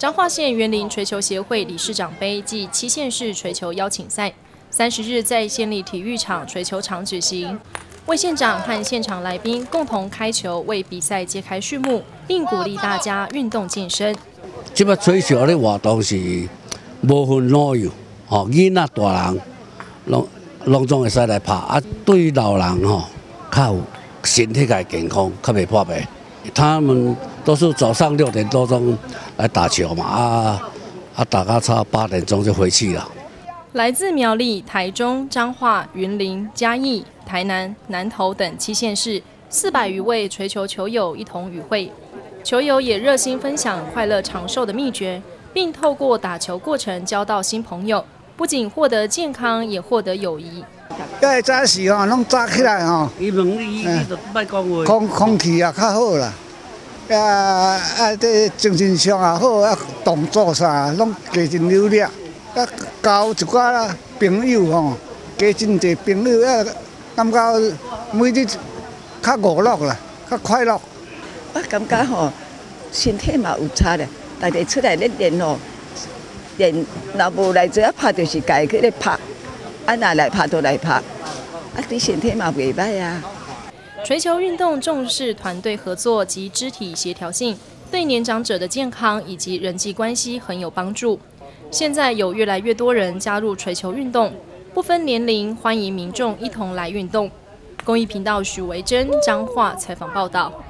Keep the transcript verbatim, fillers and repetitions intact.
彰化县园林槌球协会理事长杯暨七县市槌球邀请赛，三十日在县立体育场槌球场举行。为县长和现场来宾共同开球，为比赛揭开序幕，并鼓励大家运动健身。 即摆槌球的活动是无分老幼，吼囡仔大人，拢拢总会使来拍。啊，对于老人吼，较有身体个健康，较袂破病。他们都是早上六点多钟来打球嘛，啊啊，打到差八点钟就回去了。 来自苗栗、台中、彰化、云林、嘉义、台南、南投等七县市四百余位槌球球友一同与会，球友也热心分享快乐长寿的秘诀，并透过打球过程交到新朋友，不仅获得健康，也获得友谊。 个早时吼，拢早起来吼， 伊问你，你就莫讲话。 空空气也较好啦，啊啊，这精神上也好，啊动作啥拢加真流利，啊交一寡朋友吼，加真侪朋友，啊感觉每日较娱乐啦，较快乐。 我感觉吼，身体嘛有差咧，大家出来咧练吼，练若无来做啊拍，就是家去咧拍。啊，哪来拍就来拍，啊，对身体嘛袂歹啊。 槌球运动重视团队合作及肢体协调性，对年长者的健康以及人际关系很有帮助。现在有越来越多人加入槌球运动，不分年龄，欢迎民众一同来运动。公益频道许维珍彰化采访报道。